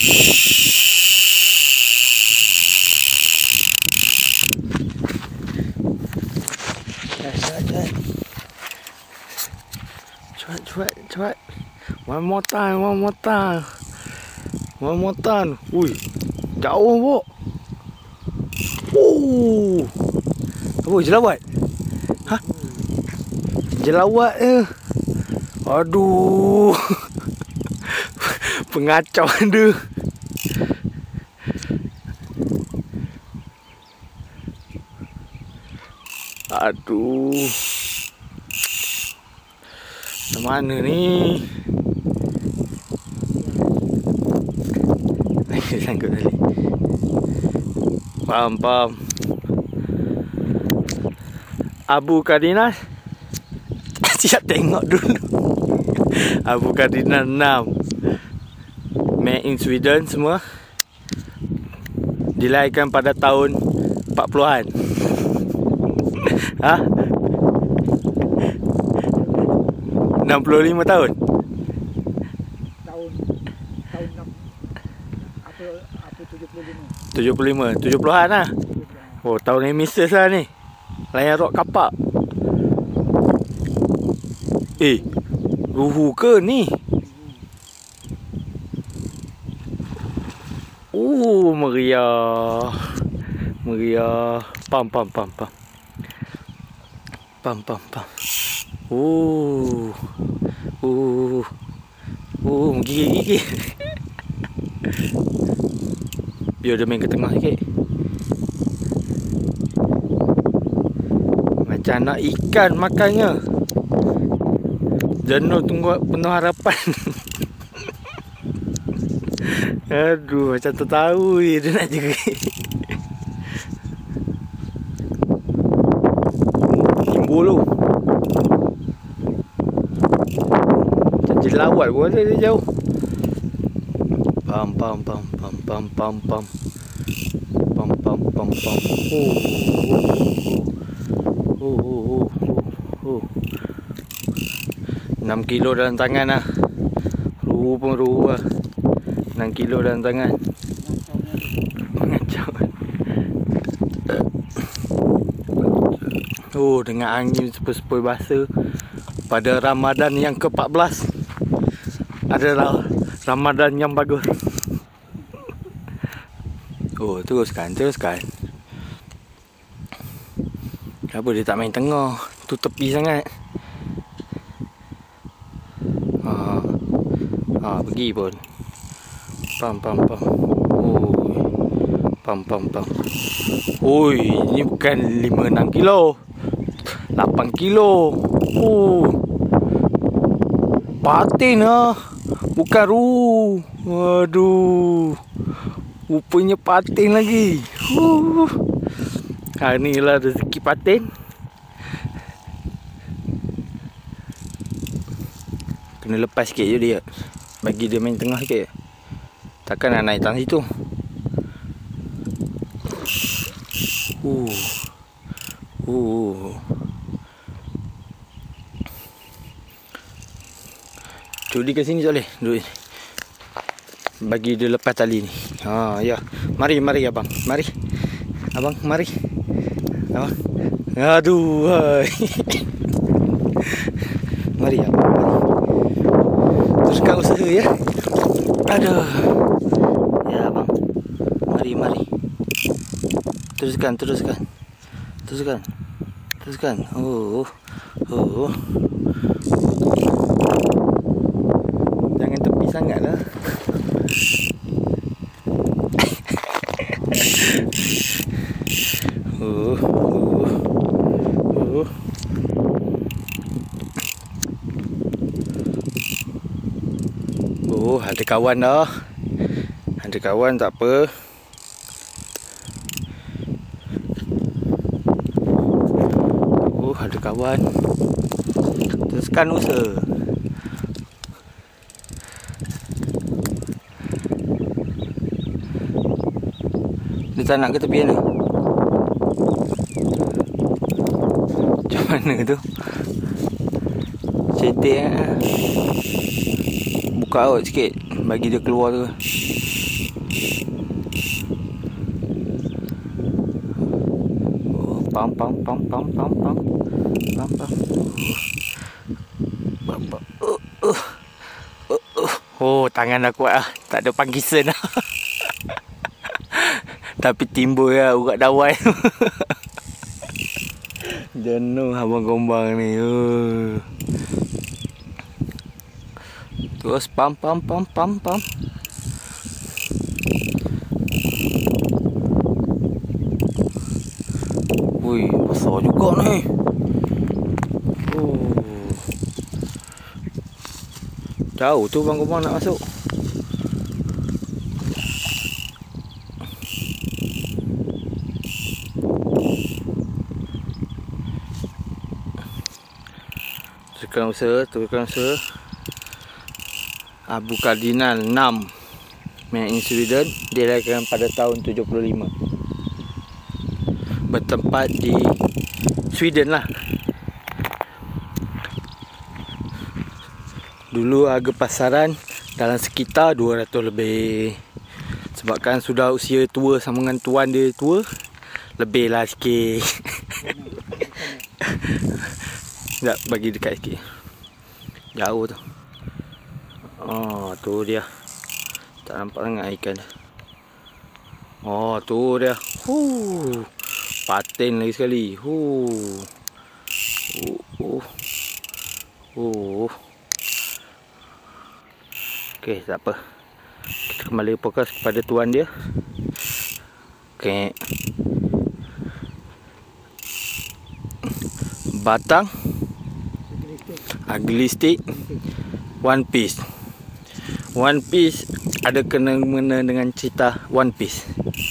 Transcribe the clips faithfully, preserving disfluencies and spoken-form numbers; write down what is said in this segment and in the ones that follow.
Cepat, cepat, cepat. One more time, one more time. One more time. Ui, jauh bok. Oh, apa jelawat? Hah? Jelawat je. Aduh. Pengacau dia. Aduh. Mana ni? Sangkut tali. Pam pam. Abu Kardinas. Siap tengok dulu. Abu Kardinas enam. Made in Sweden semua. Dilahirkan pada tahun empat puluhan. Ha? enam puluh lima tahun. Tahun tahun enam apa apa tujuh puluh lima. tujuh puluh lima, tujuh puluhan lah. Oh, tahun ni missus lah ni. Layan rock kapak. Eh, ruhu ke ni? Oh, meriah. Meriah. Pam pam pam pam. Pam pam pam. Oh. Oh. Oh, gigit-gigit. Biar dia main ke tengah sikit. Macam nak ikan makannya. Jenuh tunggu penuh harapan. Aduh, macam tu tahu dia nak jerit. Timbul tu. Macam jelawat pun ada dia jauh. Pam pam pam pam pam pam pam. Pam pam pam pam. Oh. Oh oh oh oh. Oh. enam kilo dalam tangan lah. Ruhu pun ruhu lah. enam kilo dalam tangan. Mengacau. Oh, dengan angin sepoi-sepoi basah pada Ramadan yang ke empat belas adalah Ramadan yang bagus. Oh, teruskan, teruskan. Kenapa dia tak main tengah? Tu tepi sangat. Ha. Ha, pergi pun. Pam pam pam. Oh. Pam pam pam. Oi, ini bukan lima enam kilo. lapan kilo. Oh. Patin lah. Bukan ruh. Waduh. Rupanya patin lagi. Huh. Ha, inilah rezeki patin. Kena lepas sikit je dia. Bagi dia main tengah sikit. Takkan nak naik tang situ. Uh. Uh. Cudi ke sini tak boleh. Duduk. Bagi dia lepas tali ni. Ha, ya. Mari, mari abang. Mari. Abang, mari. Abang. Aduh. Hai. Mari abang. Teruskan usaha ya. Aduh. Ya abang. Mari, mari. Teruskan, teruskan. Teruskan. Teruskan. Oh. Oh. Jangan tepi sangatlah. Oh. Oh. Oh. Oh, ada kawan dah. Ada kawan tak apa. Oh, ada kawan. Teruskan usaha. Dia tak nak ke tepi ni? Macam mana tu? Cetek lah. Buka out sikit. Bagi dia keluar tu. Oh, pam pam pam pam pam pam pam pam. Pam pam. Uh, uh. Uh, uh. Oh, tangan dah kuat ah. Tak ada pangkisan ah. Tapi timbul ya urat dawai. Jenuh abang gombang ni. Uh. Terus pam pam pam pam pam. Wih, besar juga ni. Oh. Jauh tu bang gombang nak masuk. Teruskan usaha, teruskan usaha. Abu Kardinal enam made in Sweden, dilahirkan pada tahun tujuh puluh lima. Bertempat di Sweden lah. Dulu harga pasaran dalam sekitar dua ratus lebih. Sebabkan sudah usia tua sama dengan tuan dia tua, lebih lah sikit. Sekejap, bagi dekat sikit. Jauh tu. Oh, tu dia. Tak nampak sangat ikan dia. Oh, tu dia. Huh. Patin lagi sekali. Huh. Oh, oh. Oh. Okey, tak apa. Kita kembali fokus kepada tuan dia. Okey. Batang. Ugly stick. One piece. One piece ada kena-mena dengan cerita One Piece.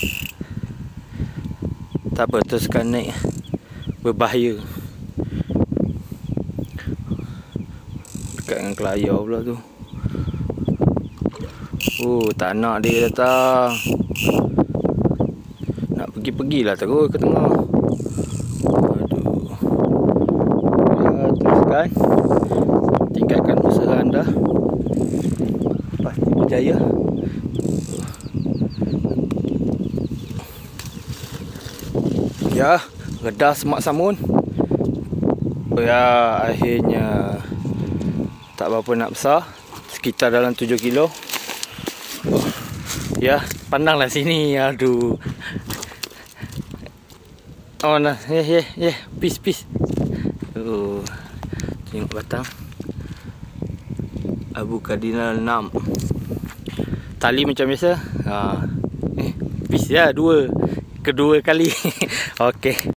Tak apa, teruskan naik. Berbahaya. Dekat dengan kelayar pula tu. Oh, tak nak dia datang. Nak pergi-pergilah terus ke tengah. Aduh. Ya, teruskan. Tingkatkan usaha anda. Pasti berjaya. Ya, redah semak samun. Oh ya, akhirnya tak berapa nak besar. Sekitar dalam tujuh kilo. Oh, ya, pandanglah sini. Aduh. Oh nah, ya ya ya, peace peace. Oh, tengok batang. Abu Kardinal enam. Tali macam biasa. Ha. Eh, peace ya, dua. Kedua kali. Okey.